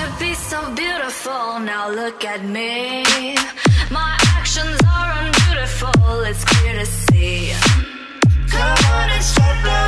to be so beautiful, now look at me. My actions are unbeautiful, it's clear to see. Come on and start